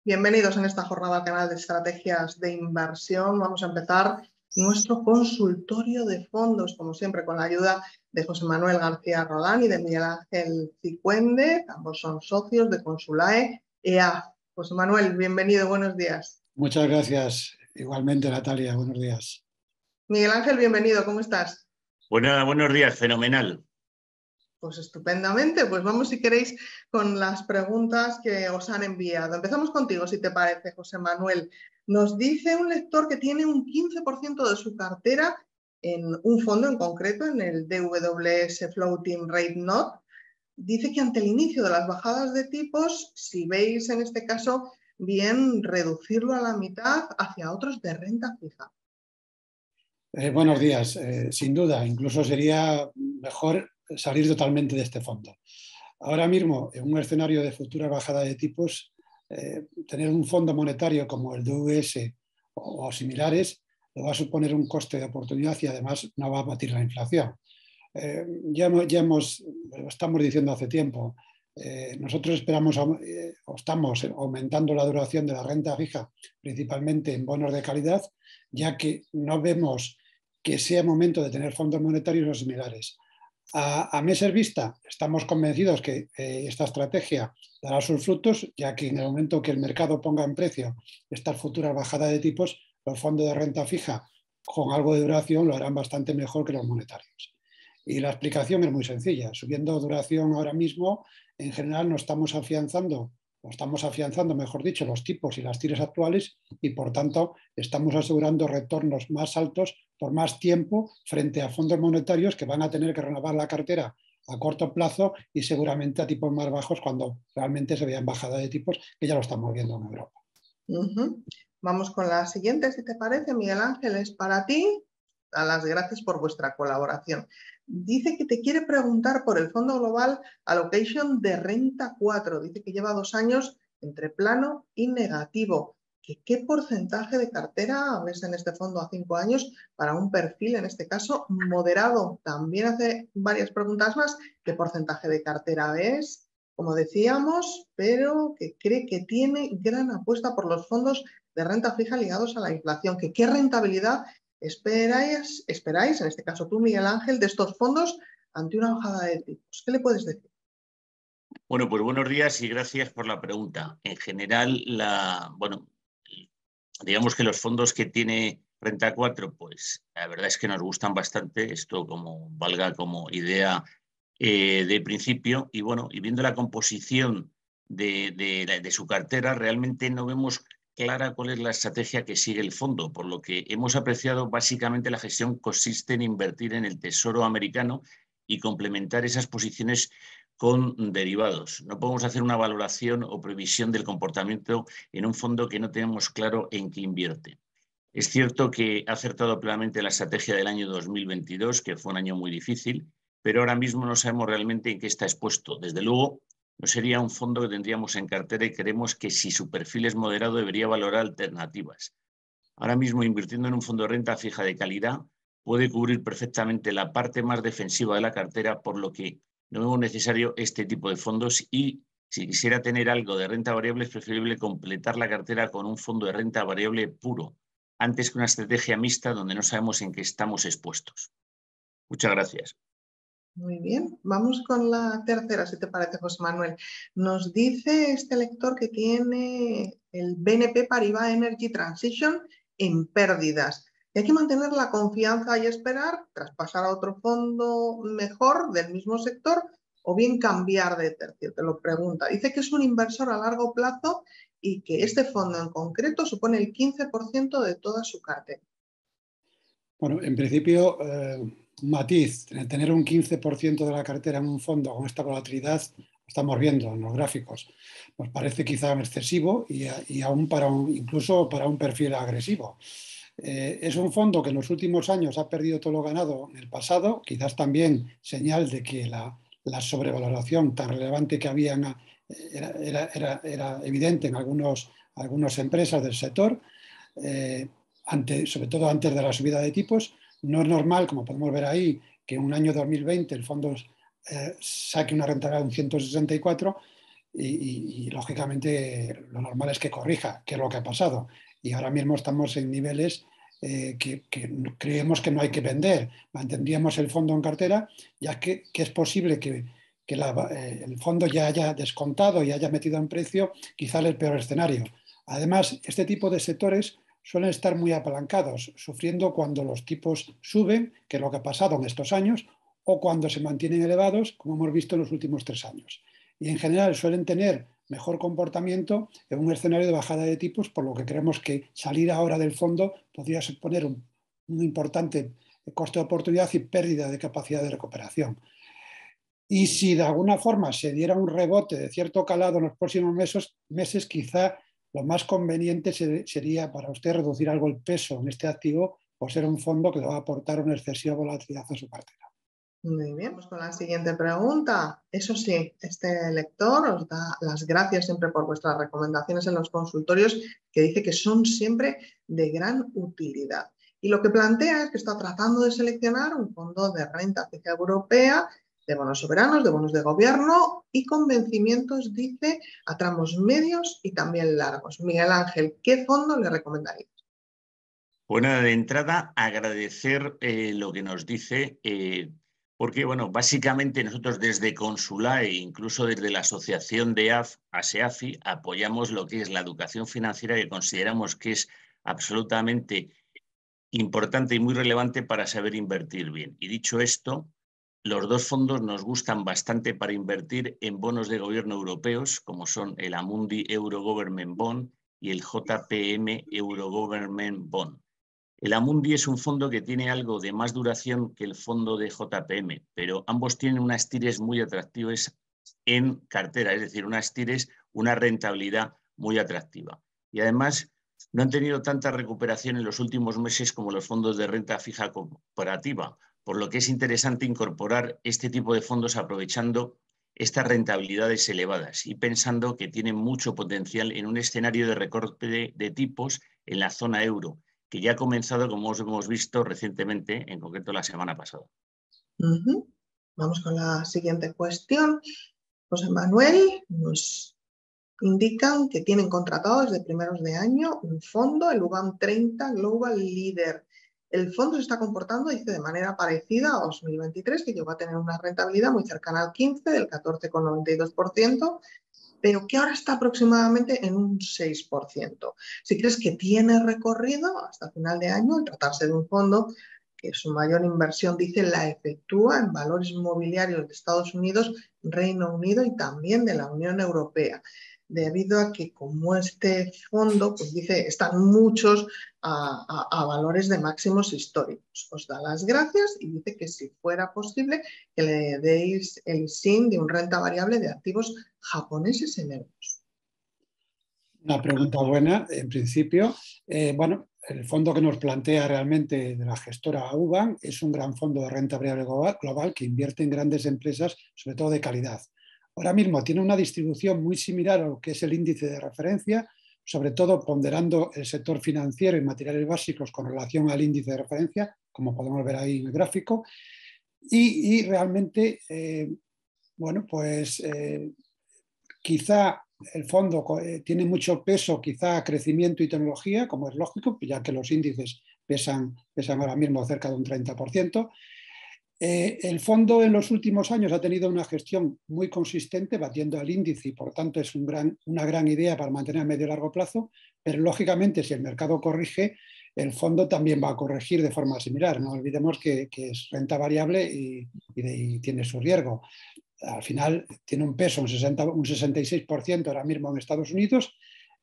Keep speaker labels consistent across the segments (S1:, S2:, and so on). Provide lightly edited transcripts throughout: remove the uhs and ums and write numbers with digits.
S1: Bienvenidos en esta jornada al canal de estrategias de inversión. Vamos a empezar nuestro consultorio de fondos, como siempre, con la ayuda de José Manuel García Roldán y de Miguel Ángel Cicuende. Ambos son socios de Consulae EA. José Manuel, bienvenido, buenos días.
S2: Muchas gracias. Igualmente, Natalia, buenos días.
S1: Miguel Ángel, bienvenido, ¿cómo estás?
S3: Buenos días, fenomenal.
S1: Pues estupendamente, pues vamos si queréis con las preguntas que os han enviado. Empezamos contigo, si te parece, José Manuel. Nos dice un lector que tiene un 15% de su cartera en un fondo en concreto, en el DWS Floating Rate Note. Dice que ante el inicio de las bajadas de tipos, si veis en este caso bien reducirlo a la mitad hacia otros de renta fija.
S2: Buenos días. Sin duda, incluso sería mejor salir totalmente de este fondo. Ahora mismo, en un escenario de futura bajada de tipos, tener un fondo monetario como el DWS o similares le va a suponer un coste de oportunidad y además no va a batir la inflación. Lo estamos diciendo hace tiempo, nosotros esperamos o estamos aumentando la duración de la renta fija, principalmente en bonos de calidad, ya que no vemos que sea momento de tener fondos monetarios o similares. A meses vista, estamos convencidos que esta estrategia dará sus frutos, ya que en el momento que el mercado ponga en precio estas futuras bajadas de tipos, los fondos de renta fija con algo de duración lo harán bastante mejor que los monetarios. Y la explicación es muy sencilla. Subiendo duración ahora mismo, en general no estamos afianzando, mejor dicho, los tipos y las tiras actuales y, por tanto, estamos asegurando retornos más altos por más tiempo frente a fondos monetarios que van a tener que renovar la cartera a corto plazo y seguramente a tipos más bajos cuando realmente se vean bajadas de tipos, que ya lo estamos viendo en Europa.
S1: Vamos con la siguiente, si te parece, Miguel Ángel, es para ti. A las gracias por vuestra colaboración. Dice que te quiere preguntar por el Fondo Global Allocation de Renta 4. Dice que lleva 2 años entre plano y negativo. ¿Qué porcentaje de cartera ves en este fondo a 5 años para un perfil, en este caso, moderado? También hace varias preguntas más. ¿Qué porcentaje de cartera ves? Como decíamos, pero que cree que tiene gran apuesta por los fondos de renta fija ligados a la inflación. ¿Qué rentabilidad esperáis, en este caso tú, Miguel Ángel, de estos fondos ante una bajada de tipos? ¿Qué le puedes decir?
S3: Bueno, pues buenos días y gracias por la pregunta. En general, digamos que los fondos que tiene Renta 4, pues la verdad es que nos gustan bastante, esto como valga como idea de principio, y bueno, y viendo la composición de su cartera, realmente no vemos clara cuál es la estrategia que sigue el fondo, por lo que hemos apreciado básicamente la gestión consiste en invertir en el Tesoro americano y complementar esas posiciones con derivados. No podemos hacer una valoración o previsión del comportamiento en un fondo que no tenemos claro en qué invierte. Es cierto que ha acertado plenamente la estrategia del año 2022, que fue un año muy difícil, pero ahora mismo no sabemos realmente en qué está expuesto. Desde luego, no sería un fondo que tendríamos en cartera y creemos que si su perfil es moderado debería valorar alternativas. Ahora mismo, invirtiendo en un fondo de renta fija de calidad, puede cubrir perfectamente la parte más defensiva de la cartera, por lo que no vemos necesario este tipo de fondos y si quisiera tener algo de renta variable es preferible completar la cartera con un fondo de renta variable puro, antes que una estrategia mixta donde no sabemos en qué estamos expuestos. Muchas gracias.
S1: Muy bien, vamos con la tercera, si te parece, José Manuel. Nos dice este lector que tiene el BNP Paribas Energy Transition en pérdidas. Y hay que mantener la confianza y esperar, tras pasar a otro fondo mejor del mismo sector, o bien cambiar de tercio, te lo pregunta. Dice que es un inversor a largo plazo y que este fondo en concreto supone el 15% de toda su cartera.
S2: Bueno, en principio, matiz, tener un 15% de la cartera en un fondo con esta volatilidad, estamos viendo en los gráficos, nos parece quizá excesivo y aún incluso para un perfil agresivo. Es un fondo que en los últimos años ha perdido todo lo ganado en el pasado, quizás también señal de que la sobrevaloración tan relevante que había era evidente en algunas empresas del sector. Sobre todo antes de la subida de tipos, no es normal, como podemos ver ahí, que en un año 2020 el fondo saque una rentabilidad de un 164 y, lógicamente lo normal es que corrija, que es lo que ha pasado. Y ahora mismo estamos en niveles que creemos que no hay que vender. Mantendríamos el fondo en cartera, ya que es posible que el fondo ya haya descontado y haya metido en precio quizá el peor escenario. Además, este tipo de sectores suelen estar muy apalancados, sufriendo cuando los tipos suben, que es lo que ha pasado en estos años, o cuando se mantienen elevados, como hemos visto en los últimos 3 años. Y en general suelen tener mejor comportamiento en un escenario de bajada de tipos, por lo que creemos que salir ahora del fondo podría suponer un importante coste de oportunidad y pérdida de capacidad de recuperación. Y si de alguna forma se diera un rebote de cierto calado en los próximos meses, quizá lo más conveniente sería para usted reducir algo el peso en este activo por ser un fondo que le va a aportar una excesiva volatilidad a su cartera.
S1: Muy bien, vamos con la siguiente pregunta. Eso sí, este lector os da las gracias siempre por vuestras recomendaciones en los consultorios, que dice que son siempre de gran utilidad. Y lo que plantea es que está tratando de seleccionar un fondo de renta fija europea, de bonos soberanos, de bonos de gobierno y con vencimientos, dice, a tramos medios y también largos. Miguel Ángel, ¿qué fondo le recomendaría?
S3: Bueno, de entrada, agradecer lo que nos dice, porque, bueno, básicamente nosotros desde Consulae e incluso desde la asociación de ASEAFI apoyamos lo que es la educación financiera, que consideramos que es absolutamente importante y muy relevante para saber invertir bien. Y dicho esto, los dos fondos nos gustan bastante para invertir en bonos de gobierno europeos, como son el Amundi Euro Government Bond y el JPM Euro Government Bond. El Amundi es un fondo que tiene algo de más duración que el fondo de JPM, pero ambos tienen unas tires muy atractivas en cartera, es decir, unas tires, una rentabilidad muy atractiva. Y además no han tenido tanta recuperación en los últimos meses como los fondos de renta fija corporativa, por lo que es interesante incorporar este tipo de fondos aprovechando estas rentabilidades elevadas y pensando que tienen mucho potencial en un escenario de recorte de tipos en la zona euro, que ya ha comenzado, como hemos visto recientemente, en concreto la semana pasada.
S1: Vamos con la siguiente cuestión. José Manuel nos indican que tienen contratado desde primeros de año un fondo, el UBAM 30 Global Leader. El fondo se está comportando, dice, de manera parecida a 2023, que llegó a tener una rentabilidad muy cercana al 15, del 14,92%, pero que ahora está aproximadamente en un 6%. Si crees que tiene recorrido hasta final de año, al tratarse de un fondo que su mayor inversión, dice, la efectúa en valores inmobiliarios de Estados Unidos, Reino Unido y también de la Unión Europea, debido a que como este fondo, pues dice, están muchos a valores de máximos históricos. Os da las gracias y dice que si fuera posible que le deis el SIN de un renta variable de activos japoneses en euros.
S2: Una pregunta buena, en principio. Bueno, el fondo que nos plantea realmente de la gestora UBAM es un gran fondo de renta variable global que invierte en grandes empresas, sobre todo de calidad. Ahora mismo tiene una distribución muy similar a lo que es el índice de referencia, sobre todo ponderando el sector financiero y materiales básicos con relación al índice de referencia, como podemos ver ahí en el gráfico. Y realmente, bueno, pues quizá el fondo tiene mucho peso, quizá a crecimiento y tecnología, como es lógico, ya que los índices pesan ahora mismo cerca de un 30%. El fondo en los últimos años ha tenido una gestión muy consistente, batiendo al índice y por tanto es una gran idea para mantener a medio y largo plazo, pero lógicamente si el mercado corrige, el fondo también va a corregir de forma similar. No olvidemos que es renta variable y tiene su riesgo. Al final tiene un peso, un 66% ahora mismo en Estados Unidos,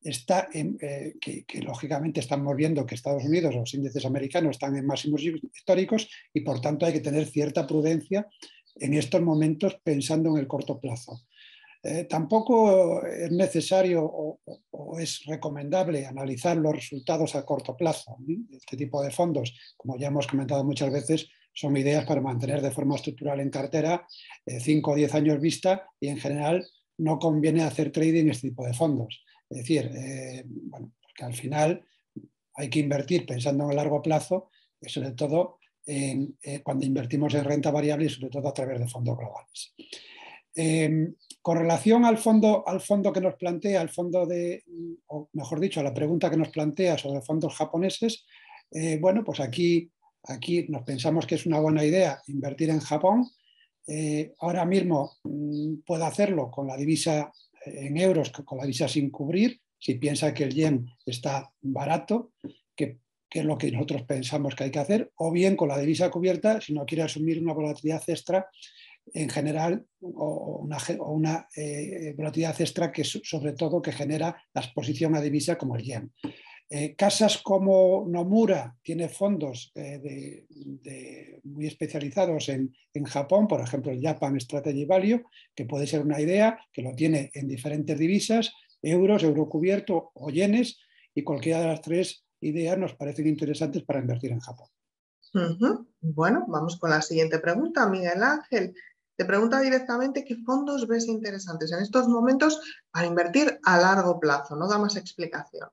S2: que lógicamente estamos viendo que Estados Unidos, los índices americanos están en máximos históricos y por tanto hay que tener cierta prudencia en estos momentos pensando en el corto plazo. Tampoco es necesario o es recomendable analizar los resultados a corto plazo. Este tipo de fondos, como ya hemos comentado muchas veces, son ideas para mantener de forma estructural en cartera 5 o 10 años vista y en general no conviene hacer trading en este tipo de fondos. Es decir, bueno, porque al final hay que invertir pensando en el largo plazo, sobre todo cuando invertimos en renta variable y sobre todo a través de fondos globales. Con relación al fondo que nos plantea, o mejor dicho, a la pregunta que nos plantea sobre fondos japoneses, bueno, pues aquí nos pensamos que es una buena idea invertir en Japón. Ahora mismo puede hacerlo con la divisa en euros, con la divisa sin cubrir, si piensa que el yen está barato, que es lo que nosotros pensamos que hay que hacer, o bien con la divisa cubierta, si no quiere asumir una volatilidad extra en general, o una volatilidad extra que sobre todo que genera la exposición a divisa como el yen. Casas como Nomura tiene fondos muy especializados en Japón, por ejemplo el Japan Strategy Value, que puede ser una idea, que lo tiene en diferentes divisas, euros, euro cubierto o yenes, y cualquiera de las tres ideas nos parecen interesantes para invertir en Japón.
S1: Bueno, vamos con la siguiente pregunta, Miguel Ángel. Te pregunta directamente qué fondos ves interesantes en estos momentos para invertir a largo plazo. No da más explicaciones.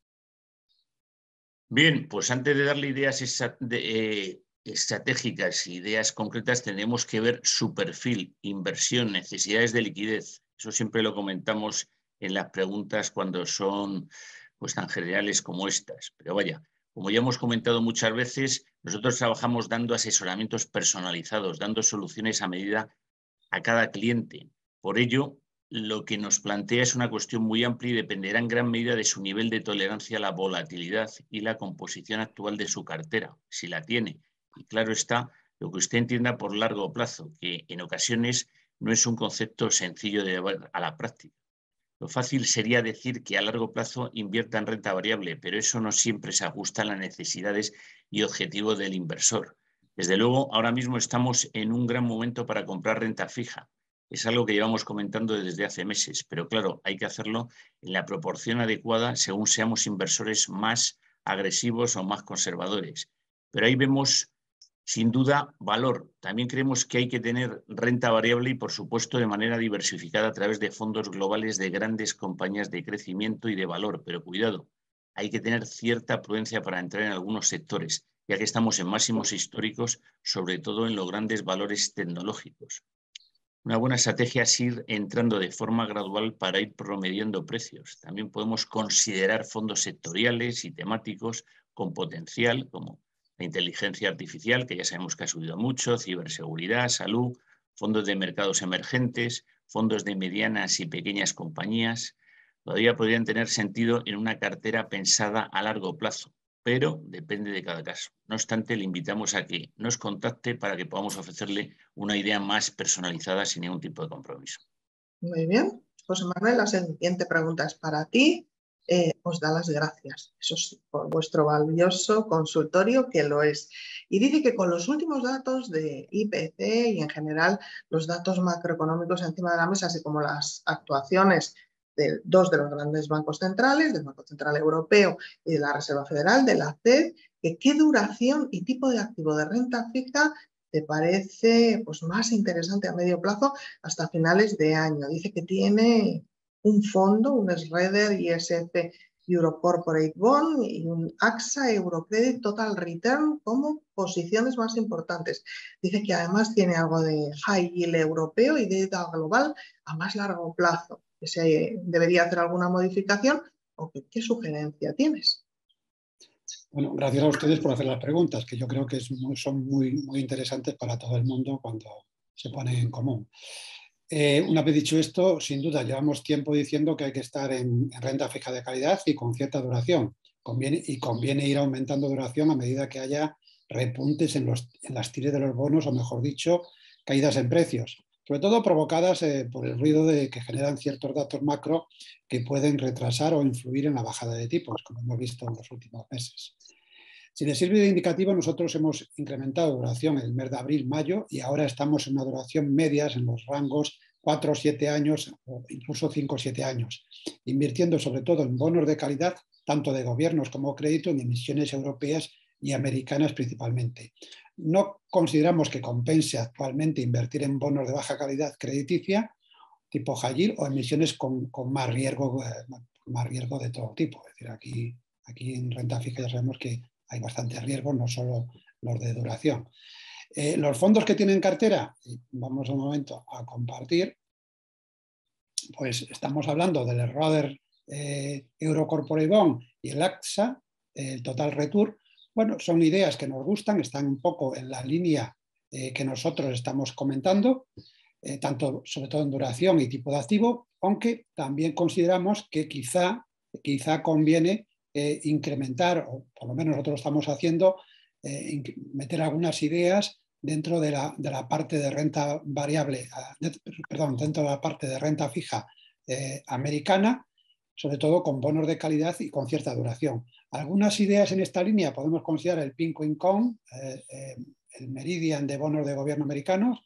S3: Bien, pues antes de darle ideas estratégicas, ideas concretas, tenemos que ver su perfil, inversión, necesidades de liquidez. Eso siempre lo comentamos en las preguntas cuando son pues, tan generales como estas. Pero vaya, como ya hemos comentado muchas veces, nosotros trabajamos dando asesoramientos personalizados, dando soluciones a medida a cada cliente. Por ello, lo que nos plantea es una cuestión muy amplia y dependerá en gran medida de su nivel de tolerancia a la volatilidad y la composición actual de su cartera, si la tiene. Y claro está, lo que usted entienda por largo plazo, que en ocasiones no es un concepto sencillo de llevar a la práctica. Lo fácil sería decir que a largo plazo invierta en renta variable, pero eso no siempre se ajusta a las necesidades y objetivos del inversor. Desde luego, ahora mismo estamos en un gran momento para comprar renta fija. Es algo que llevamos comentando desde hace meses, pero claro, hay que hacerlo en la proporción adecuada según seamos inversores más agresivos o más conservadores. Pero ahí vemos, sin duda, valor. También creemos que hay que tener renta variable y, por supuesto, de manera diversificada a través de fondos globales de grandes compañías de crecimiento y de valor. Pero cuidado, hay que tener cierta prudencia para entrar en algunos sectores, ya que estamos en máximos históricos, sobre todo en los grandes valores tecnológicos. Una buena estrategia es ir entrando de forma gradual para ir promediando precios. También podemos considerar fondos sectoriales y temáticos con potencial, como la inteligencia artificial, que ya sabemos que ha subido mucho, ciberseguridad, salud, fondos de mercados emergentes, fondos de medianas y pequeñas compañías. Todavía podrían tener sentido en una cartera pensada a largo plazo, pero depende de cada caso. No obstante, le invitamos a que nos contacte para que podamos ofrecerle una idea más personalizada sin ningún tipo de compromiso.
S1: Muy bien. José Manuel, la siguiente pregunta es para ti. Os da las gracias, eso sí, por vuestro valioso consultorio, que lo es. Y dice que con los últimos datos de IPC y en general los datos macroeconómicos encima de la mesa, así como las actuaciones de dos de los grandes bancos centrales, del Banco Central Europeo y de la Reserva Federal, de la FED, que qué duración y tipo de activo de renta fija te parece pues, más interesante a medio plazo hasta finales de año. Dice que tiene un fondo, un Schroeder ISF Euro Corporate Bond y un AXA Eurocredit Total Return como posiciones más importantes. Dice que además tiene algo de high yield europeo y deuda global a más largo plazo. Que se debería hacer alguna modificación o qué sugerencia tienes.
S2: Bueno, gracias a ustedes por hacer las preguntas, que yo creo que son muy interesantes para todo el mundo cuando se ponen en común. Una vez dicho esto, sin duda, llevamos tiempo diciendo que hay que estar en renta fija de calidad y con cierta duración. Conviene ir aumentando duración a medida que haya repuntes en las tires de los bonos, o mejor dicho, caídas en precios, sobre todo provocadas por el ruido que generan ciertos datos macro que pueden retrasar o influir en la bajada de tipos, como hemos visto en los últimos meses. Si les sirve de indicativo, nosotros hemos incrementado duración en el mes de abril-mayo y ahora estamos en una duración medias en los rangos 4 o 7 años o incluso 5 o 7 años, invirtiendo sobre todo en bonos de calidad, tanto de gobiernos como crédito, en emisiones europeas y americanas principalmente. No consideramos que compense actualmente invertir en bonos de baja calidad crediticia, tipo high yield, o emisiones con más riesgo de todo tipo. Es decir, aquí en renta fija ya sabemos que hay bastante riesgo, no solo los de duración. Los fondos que tienen cartera, vamos un momento a compartir, pues estamos hablando del Roder Euro Corporate Bond y el AXA, el Total Return. Bueno, son ideas que nos gustan, están un poco en la línea que nosotros estamos comentando, tanto sobre todo en duración y tipo de activo, aunque también consideramos que quizá conviene incrementar, o por lo menos nosotros lo estamos haciendo, meter algunas ideas dentro de la parte de renta variable, dentro de la parte de renta fija americana, sobre todo con bonos de calidad y con cierta duración. Algunas ideas en esta línea podemos considerar el Pink Income, el Meridian de bonos de gobierno americanos,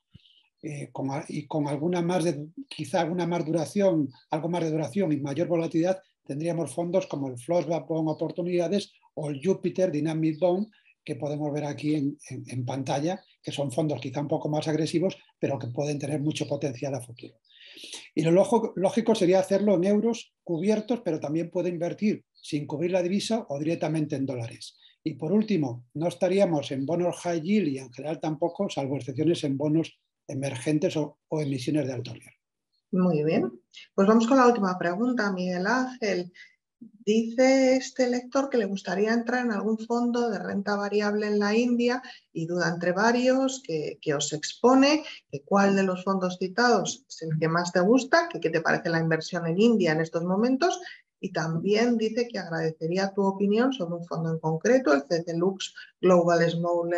S2: y con alguna más quizá alguna más duración, algo más de duración y mayor volatilidad, tendríamos fondos como el Flossback Bond Oportunidades o el Jupiter Dynamic Bond, que podemos ver aquí en pantalla, que son fondos quizá un poco más agresivos, pero que pueden tener mucho potencial a futuro. Y lo lógico sería hacerlo en euros cubiertos, pero también puede invertir sin cubrir la divisa o directamente en dólares. Y por último, no estaríamos en bonos high yield y en general tampoco, salvo excepciones en bonos emergentes o emisiones de alto riesgo.
S1: Muy bien. Pues vamos con la última pregunta, Miguel Ángel. Dice este lector que le gustaría entrar en algún fondo de renta variable en la India y duda entre varios que os expone, que cuál de los fondos citados es el que más te gusta, que qué te parece la inversión en India en estos momentos, y también dice que agradecería tu opinión sobre un fondo en concreto, el CCLux Global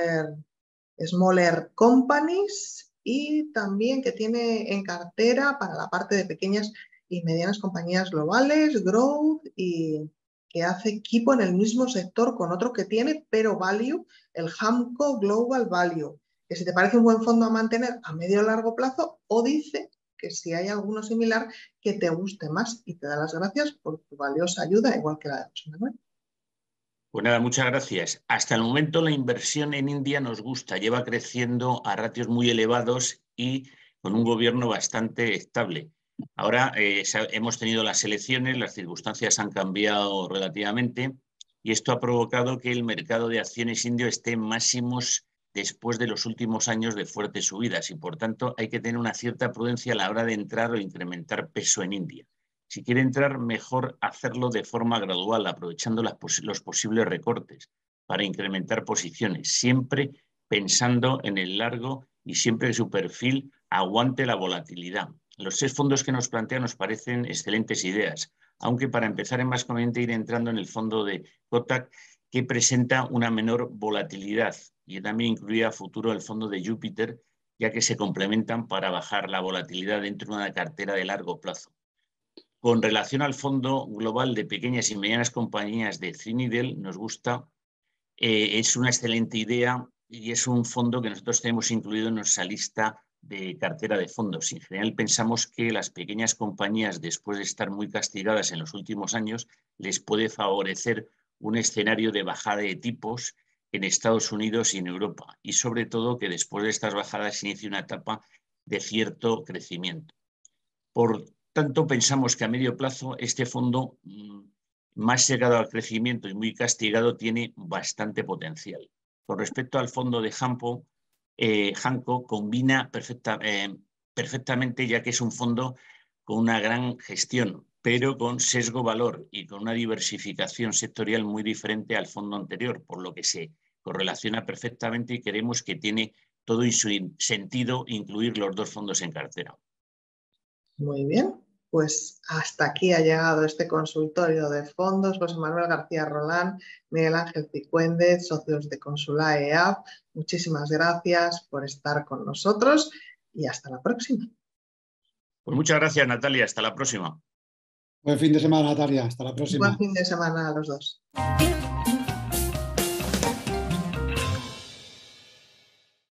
S1: Smaller Companies, y también que tiene en cartera para la parte de pequeñas y medianas compañías globales, growth, y que hace equipo en el mismo sector con otro que tiene, pero value, el Hamco Global Value, que si te parece un buen fondo a mantener a medio o largo plazo, o dice que si hay alguno similar que te guste más, y te da las gracias por tu valiosa ayuda, igual que la de José Manuel.
S3: Pues nada, muchas gracias. Hasta el momento la inversión en India nos gusta, lleva creciendo a ratios muy elevados y con un gobierno bastante estable. Ahora hemos tenido las elecciones, las circunstancias han cambiado relativamente y esto ha provocado que el mercado de acciones indio esté en máximos después de los últimos años de fuertes subidas y por tanto hay que tener una cierta prudencia a la hora de entrar o incrementar peso en India. Si quiere entrar, mejor hacerlo de forma gradual, aprovechando los posibles recortes para incrementar posiciones, siempre pensando en el largo y siempre que su perfil aguante la volatilidad. Los 6 fondos que nos plantean nos parecen excelentes ideas, aunque para empezar es más conveniente ir entrando en el fondo de Kotak, que presenta una menor volatilidad, y también incluía a futuro el fondo de Jupiter, ya que se complementan para bajar la volatilidad dentro de una cartera de largo plazo. Con relación al fondo global de pequeñas y medianas compañías de Trinidad, nos gusta, es una excelente idea y es un fondo que nosotros tenemos incluido en nuestra lista de cartera de fondos. En general pensamos que las pequeñas compañías, después de estar muy castigadas en los últimos años, les puede favorecer un escenario de bajada de tipos en Estados Unidos y en Europa. Y sobre todo que después de estas bajadas se inicie una etapa de cierto crecimiento. Por tanto, pensamos que a medio plazo este fondo, más llegado al crecimiento y muy castigado, tiene bastante potencial. Con respecto al fondo de Hamco, combina perfectamente, ya que es un fondo con una gran gestión, pero con sesgo valor y con una diversificación sectorial muy diferente al fondo anterior, por lo que se correlaciona perfectamente y creemos que tiene todo su sentido incluir los 2 fondos en cartera.
S1: Muy bien, pues hasta aquí ha llegado este consultorio de fondos. José Manuel García Rolán, Miguel Ángel Cicuéndez, socios de Consulae EAP. Muchísimas gracias por estar con nosotros y hasta la próxima.
S3: Pues muchas gracias, Natalia. Hasta la próxima.
S2: Buen fin de semana, Natalia. Hasta la próxima.
S1: Buen fin de semana a los dos.